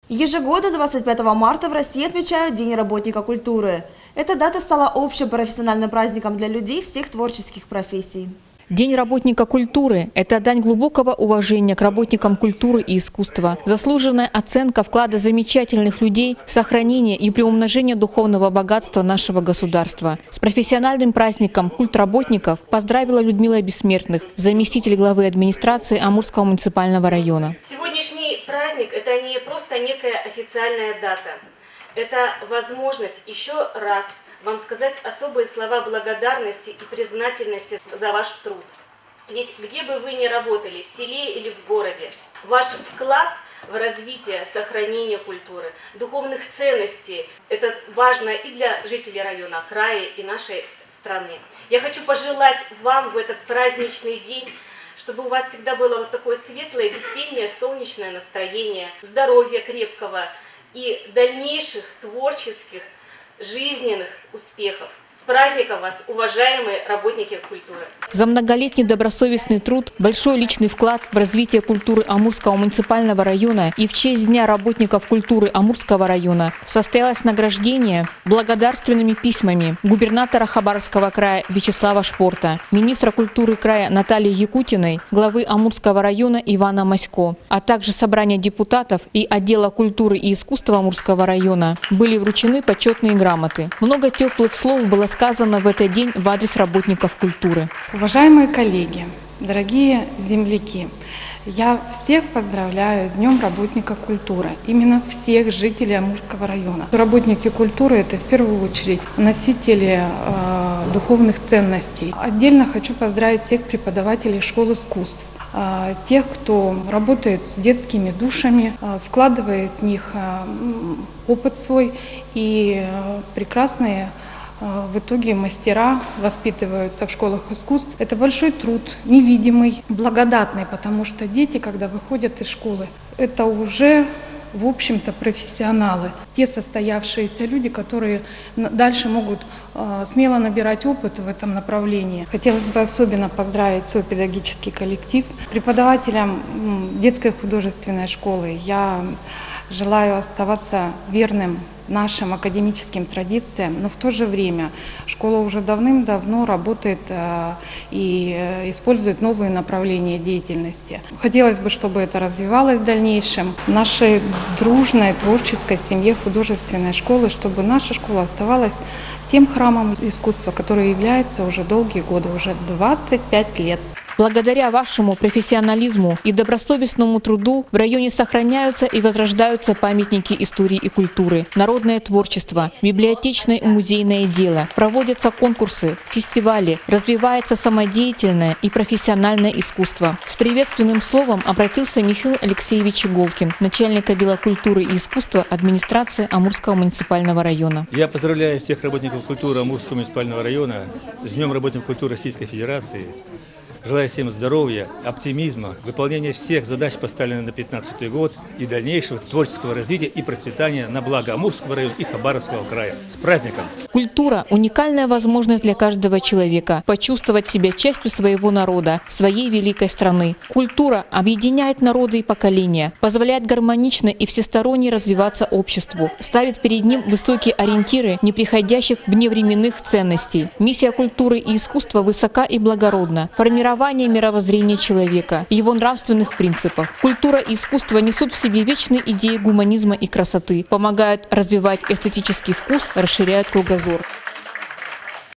Ежегодно 25 марта в России отмечают День работника культуры. Эта дата стала общим профессиональным праздником для людей всех творческих профессий. День работника культуры – это дань глубокого уважения к работникам культуры и искусства, заслуженная оценка вклада замечательных людей в сохранение и приумножение духовного богатства нашего государства. С профессиональным праздником культ работников поздравила Людмила Бессмертных, заместитель главы администрации Амурского муниципального района. Сегодняшний праздник – это не просто некая официальная дата. Это возможность еще раз вам сказать особые слова благодарности и признательности за ваш труд. Ведь где бы вы ни работали, в селе или в городе, ваш вклад в развитие, сохранение культуры, духовных ценностей – это важно и для жителей района, края и нашей страны. Я хочу пожелать вам в этот праздничный день, чтобы у вас всегда было вот такое светлое, весеннее, солнечное настроение, здоровья крепкого и дальнейших творческих, жизненных успехов. С праздником вас, уважаемые работники культуры! За многолетний добросовестный труд, большой личный вклад в развитие культуры Амурского муниципального района и в честь Дня работников культуры Амурского района состоялось награждение благодарственными письмами губернатора Хабаровского края Вячеслава Шпорта, министра культуры края Натальи Якутиной, главы Амурского района Ивана Масько, а также собрания депутатов и отдела культуры и искусства Амурского района были вручены почетные грамоты. Много теплых слов было сказано в этот день в адрес работников культуры. Уважаемые коллеги, дорогие земляки, я всех поздравляю с Днем работника культуры, именно всех жителей Амурского района. Работники культуры – это в первую очередь носители духовных ценностей. Отдельно хочу поздравить всех преподавателей школ искусств, тех, кто работает с детскими душами, вкладывает в них опыт свой, и прекрасные в итоге мастера воспитываются в школах искусств. Это большой труд, невидимый, благодатный, потому что дети, когда выходят из школы, это уже, в общем-то, профессионалы. Те состоявшиеся люди, которые дальше могут смело набирать опыт в этом направлении. Хотелось бы особенно поздравить свой педагогический коллектив. Преподавателям детской художественной школы я желаю оставаться верным нашим академическим традициям, но в то же время школа уже давным-давно работает и использует новые направления деятельности. Хотелось бы, чтобы это развивалось в дальнейшем. В нашей дружной творческой семье художественной школы, чтобы наша школа оставалась тем храмом искусства, который является уже долгие годы, уже 25 лет. Благодаря вашему профессионализму и добросовестному труду в районе сохраняются и возрождаются памятники истории и культуры, народное творчество, библиотечное и музейное дело. Проводятся конкурсы, фестивали, развивается самодеятельное и профессиональное искусство. С приветственным словом обратился Михаил Алексеевич Иголкин, начальник отдела культуры и искусства администрации Амурского муниципального района. Я поздравляю всех работников культуры Амурского муниципального района с Днем работников культуры Российской Федерации. Желаю всем здоровья, оптимизма, выполнения всех задач, поставленных на 2015 год, и дальнейшего творческого развития и процветания на благо Амурского района и Хабаровского края. С праздником! Культура – уникальная возможность для каждого человека почувствовать себя частью своего народа, своей великой страны. Культура объединяет народы и поколения, позволяет гармонично и всесторонне развиваться обществу, ставит перед ним высокие ориентиры неприходящих вневременных ценностей. Миссия культуры и искусства высока и благородна. Формирование мировоззрения человека, его нравственных принципов. Культура и искусство несут в себе вечные идеи гуманизма и красоты, помогают развивать эстетический вкус, расширяют кругозор.